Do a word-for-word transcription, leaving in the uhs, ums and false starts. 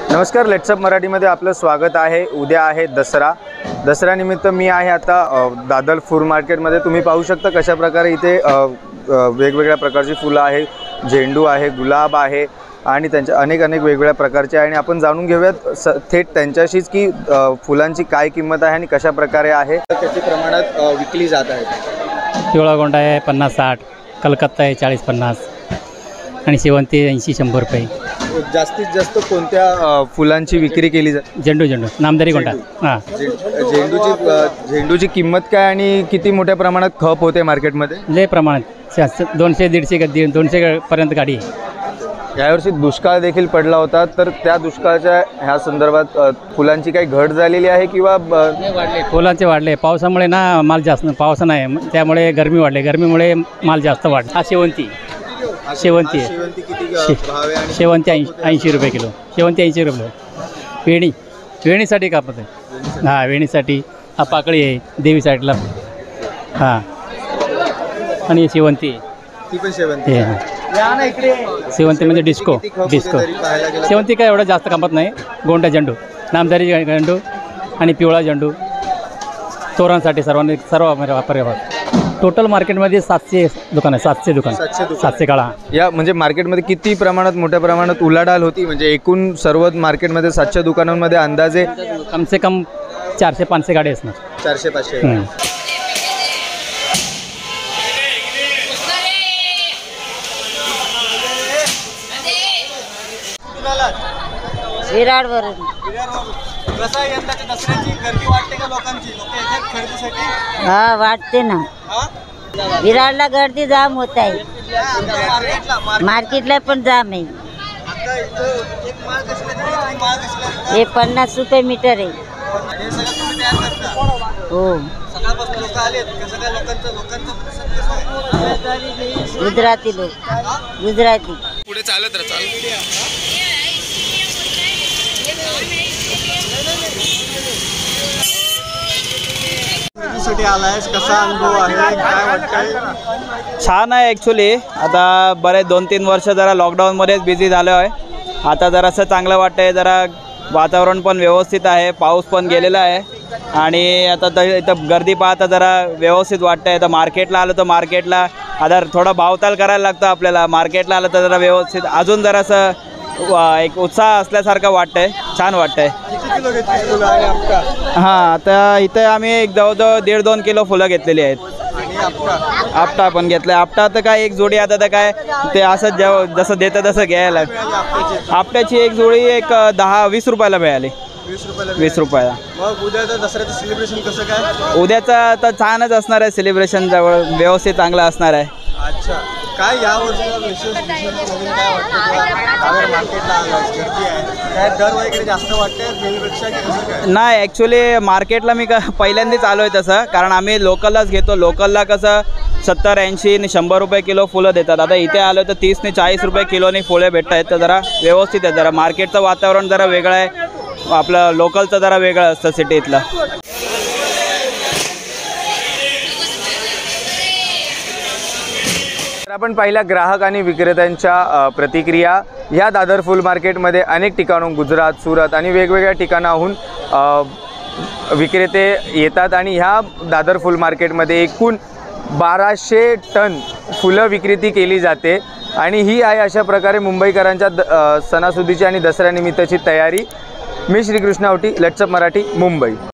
नमस्कार, लेट्सअप मराठीमध्ये आपलं स्वागत आहे। उद्या आहे दसरा। दसरा निमित्त मी आहे आता दादर फूल मार्केटमध्ये। तुम्ही पाहू शकता कशा प्रकारे इथे वेगवेगळ्या प्रकारची फुलं आहे, झेंडू आहे, गुलाब आहे आणि त्यांच्या अनेक अनेक वेगवेगळ्या प्रकारचे आहे। आणि आपण जाणून घेऊयात थेट त्यांच्याशीच की फुलांची काय किंमत आहे आणि कशा प्रकारे आहे, किती प्रमाणात विकली जात आहे। पिवळा गोंडा आहे पन्नास साठ, कलकत्ता आहे चाळीस पन्नास आणि शेवंती ऐंशी शंभर रुपये। जास्तीत जास्त कोणत्या फुलांची विक्री केली जाते? झेंडू झेंडू नामदारी गोंडा। हां, झेंडूची झेंडूची किंमत काय आणि किती मोठ्या प्रमाणात खप होते मार्केटमध्ये? लय प्रमाणात दोनशे दीडशे दोनशे पर्यंत गाडी आहे। यावर्षी दुष्काळ देखील पडला होता, तर त्या दुष्काळाच्या ह्या संदर्भात फुलांची काही घट झालेली आहे किंवा वाढले? फुलांचे वाढले, पावसामुळे ना माल जास्त, पावसा नाही त्यामुळे गरमी वाढले, गरमीमुळे माल जास्त वाढले। हा शेवंती शेवंती आहे, शेवंती ऐंशी ऐंशी रुपये किलो, शेवंती ऐंशी रुपये। वेणी वेणीसाठी कापत आहे। हां, वेणीसाठी हा पाकळी आहे देवीसाठीला। हां, आणि शेवंती ती पण शेवंती आहे। शेवंती म्हणजे डिस्को डिस्को शेवंती काय एवढं जास्त कापत नाही। गोंडा झेंडू, नामदारी झेंडू आणि पिवळा झेंडू तोरणसाठी सर्वांनी सर्व वापर। टोटल मार्केटमध्ये सातशे दुकान आहे, सातशे दुकान सातशे काळा। या म्हणजे मार्केटमध्ये किती प्रमाणात मोठ्या प्रमाणात उलाढाल होती? म्हणजे एकूण सर्व मार्केटमध्ये सातशे दुकानांमध्ये अंदाजे कम से कम चारशे पाचशे गाडी असणार। चारशे पाचशे विरारवरून। कसं यंदाच्या दसऱ्याची गर्दी वाटते का लोकांची? लोक येतात खरेदीसाठी? हा, वाटते ना। विरारला गर्दी जाम होत आहे, मार्केटला पण जाम आहे। हे पन्नास रुपये मीटर आहे। हो, गुजराती लोक, गुजराती। पुढे चालत राहा, कसा अनुभव आहे, काय वाटतंय? छान आहे ॲक्च्युली। आता बरेच दोन तीन वर्ष जरा लॉकडाऊनमध्येच बिझी झालो आहे, आता जरासं चांगलं वाटतं आहे। जरा वातावरण पण व्यवस्थित आहे, पाऊस पण गेलेला आहे आणि आता तर इथं गर्दी पाहता जरा व्यवस्थित वाटतं आहे। तर मार्केटला आलं तर मार्केटला आता थोडा भावताल करायला लागतं आपल्याला। मार्केटला आलं तर जरा व्यवस्थित अजून जरासं एक उत्साह असल्यासारखं वाटतं आहे, छान वाटतं आहे। हां, आता इथे आम्ही एक जवळजवळ दीड दोन किलो फुलं घेतलेली आहेत। आपटा पण घेतलं आहे। आपटा तर काय एक जोडी आता तर काय ते असं जेव जसं देतं तसं घ्यायला। आपट्याची एक जोडी एक दहा वीस रुपयाला मिळाली, वीस रुपयाला। मग उद्याचं दसऱ्याचं सेलिब्रेशन कसं काय? उद्याचं तर छानच असणार आहे सेलिब्रेशन, जवळ व्यवस्थित चांगलं असणार आहे। अच्छा, काय यावर्षी विशेष नवीन काय वाटतं? मार्केटला गर्दी आहे, काय दर वगैरे जास्त वाटते नेहमीपेक्षा की कसं काय? नाही, ॲक्च्युली मार्केटला मी क पहिल्यांदाच आलो आहे तसं, कारण आम्ही लोकललाच घेतो। लोकलला कसं सत्तर ऐंशी आणि शंभर रुपये किलो फुलं देतात। आता इथे आलो तर तीस ने चाळीस रुपये किलोनी फुले भेटत आहेत, तर जरा व्यवस्थित आहे। जरा मार्केटचं वातावरण जरा वेगळं आहे, आपलं लोकलचं जरा वेगळं असतं सिटीतलं। आपण पाहिल्या ग्राहक आणि विक्रेत्यांच्या प्रतिक्रिया। ह्या दादर फुल मार्केटमध्ये अनेक ठिकाणून गुजरात, सुरत आणि वेगवेगळ्या ठिकाणाहून विक्रेते येतात आणि ह्या दादर फुल मार्केटमध्ये एकूण बाराशे टन फुलं विक्रेती केली जाते। आणि ही आहे अशा प्रकारे मुंबईकरांच्या द सणासुदीची आणि दसऱ्यानिमित्ताची तयारी। मी श्रीकृष्ण आवटी, लेट्सअप मराठी, मुंबई।